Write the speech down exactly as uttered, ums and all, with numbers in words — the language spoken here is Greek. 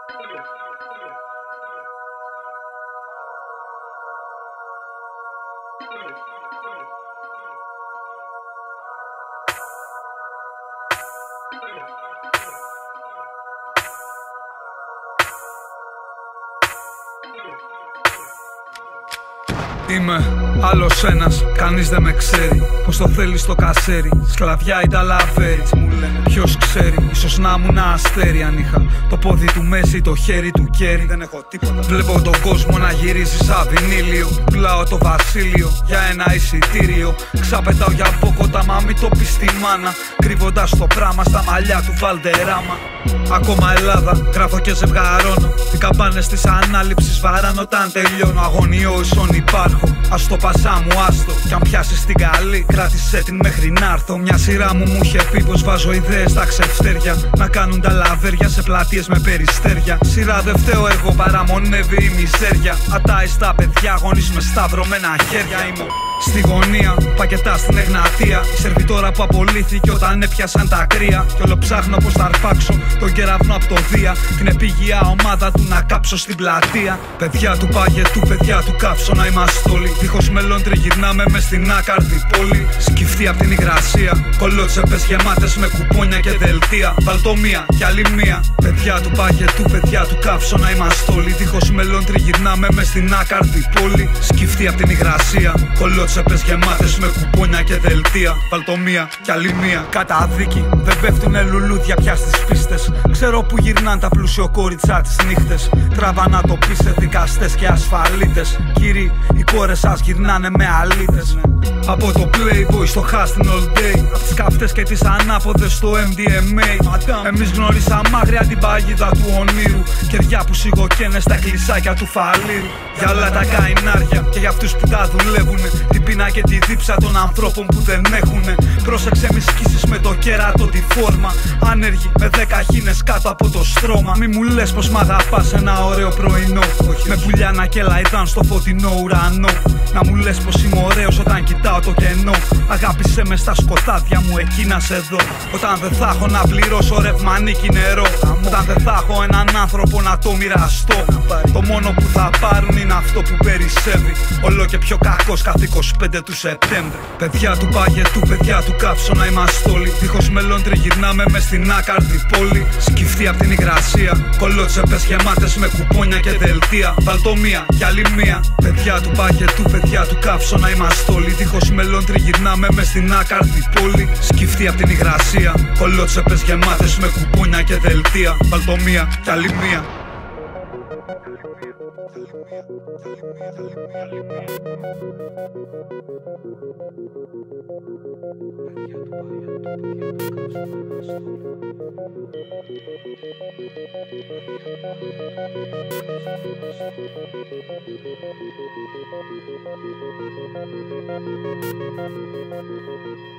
Είμαι άλλος ένας, κανείς δεν με ξέρει. Πως το θέλεις το κασέρι, σκλαβιά ή τα λαβέρι. Μου λένε ποιος ξέρει, ίσως να ήμουν αστέρι. Αν είχα το πόδι του μέση, το χέρι του κέρι. Δεν έχω τίποτα. Βλέπω τον κόσμο να γυρίζει σαν βινίλιο. Πουλάω το βασίλειο για ένα εισιτήριο. Ξαπετάω για μπόκοτα, μα μην το πεις στη μάνα. Κρύβοντας το πράμα στα μαλλιά του Βαλτεράμα. Ακόμα Ελλάδα, γράφω και ζευγαρώνω. Οι καμπάνες της ανάληψης βαράν όταν τελειώνω. Αγωνιώ ίσον υπάρχω, ας το πασά μου άστο. Κι αν πιάσεις την καλή, κράτησέ την μέχρι να έρθω. Μια σειρά μου μου είχε πει πως βάζω ιδέες στα ξεφτέρια. Να κάνουν τα λαβέρια σε πλατείες με περιστέρια. Σειρά δεν φταίω εγώ, παραμονεύει η μιζέρια. Ατάει στα παιδιά, γονείς με σταυρωμένα χέρια. Είμαι στη γωνία, πακετά στην Εγνατία. Η σερβιτόρα που απολύθηκε όταν έπιασαν τα κρύα. Κι όλο ψάχνω πως θα αρπάξω τον κεραυνό από το Δία. Την επίγεια ομάδα του να κάψω στην πλατεία. Παιδιά του παγετού, παιδιά του κάψω να είμαστε όλοι. Δίχως μέλλον τριγυρνάμε μες στην άκαρδη πόλη. Σκυφτή απ' την υγρασία, κολότσεπες γεμάτες με κουπόνια και δελτία. Βαλτομία κι άλλη μία. Παιδιά του παγετού, παιδιά του κάψω να είμαστε όλοι. Δίχως μέλλον τριγυρνάμε μες στην άκαρδη πόλη. Σκυφτή απ' την υγρασία, κολότσεπες γεμάτες με κουπόνια και δελτία. Βαλτομία κι άλλη μία. Καταδίκη, δεν πέφτουνε λουλούδια πια στις πίστες. Ξέρω που γυρνάν τα πλούσιο κόριτσά τις νύχτες. Τραβά να το πει σε δικαστές και ασφαλίτες. Κύριοι, οι κόρες σας γυρνάνε με αλήτες. Από το Playboy στο Hustle all day. Απ' τις καυτές και τις ανάποδες στο εμ ντι εμ έι. Εμείς γνωρίσαμε άγρια την παγίδα του ονείρου. Κεριά που σιγοκαίνε στα κλεισάκια του φαλήρου. Για όλα τα καηνάρια και για αυτούς που τα δουλεύουνε. Την πείνα και τη δίψα των ανθρώπων που δεν έχουνε. Πρόσεξε μη σκίσεις με το κέρατο τη φόρμα. Άνεργοι με δέκα χίνες κάτω από το στρώμα. Μη μου λες πως μ' αγαπάς ένα ωραίο πρωινό. Όχι, με πουλιά να κελαϊδάν στο φωτεινό ουρανό. Να μου λες πως είμαι ωραίος όταν κοιτάω το κενό. Αγάπησέ με στα σκοτάδια μου, εκεί να σε δω. Όταν δεν θα έχω να πληρώσω ρεύμα, νίκη, νερό. Όταν δεν θα έχω έναν άνθρωπο να το μοιραστώ. Το μόνο που θα πάρουν είναι αυτό που περισσεύει. Όλο και πιο κακός καθ' είκοσι πέντε του Σεπτέμβρη. Παιδιά του παγετού, παιδιά του κάψω να είμαστε όλοι. Δίχως μέλλον τριγυρνάμε μες στην άκαρδη πόλη. Σκυφτή απ' την υγρασία, κολότσεπες γεμάτες με κουπόνια και δελτία. Βαλτομία κι άλλη μία. Παιδιά του παγετού, παιδιά του κάψω να είμαστε όλοι. Δίχως μέλλον τριγυρνάμε μες στην άκαρδη πόλη. Σκυφτή απ' την υγρασία, κολότσεπες γεμάτες με κουπόνια και δελτία. Βαλτομία κι άλλη μία. Thank you.